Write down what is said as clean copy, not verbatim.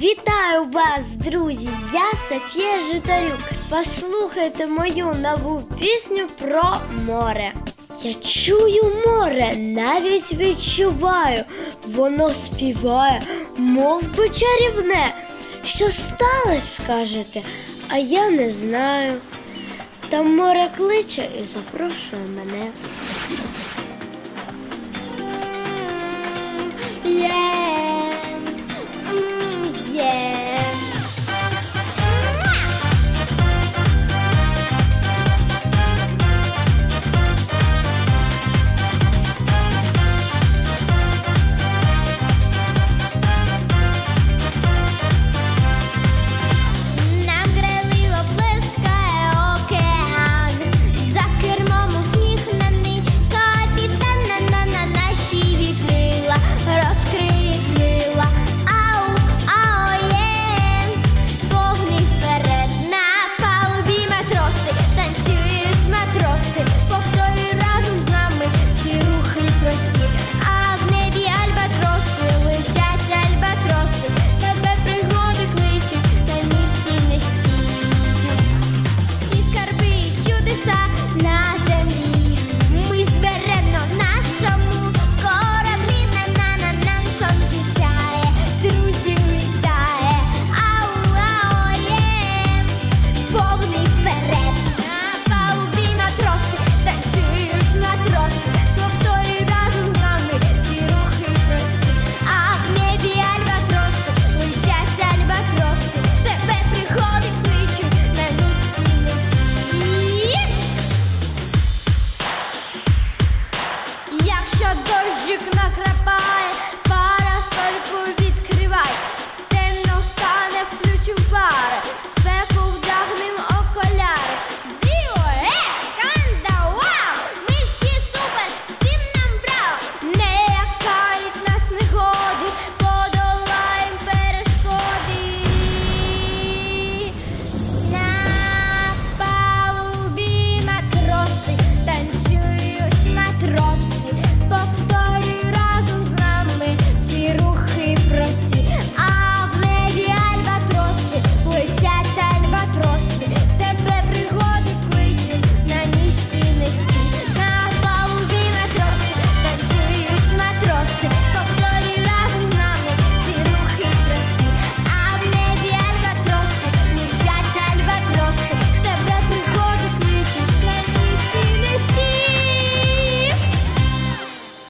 Вітаю вас, друзі! Я Софія Житарюк. Послухайте мою нову пісню про море. Я чую море, навіть відчуваю, воно співає, мов би чарівне. Що сталося, скажете, а я не знаю. Та море кличе і запрошує мене.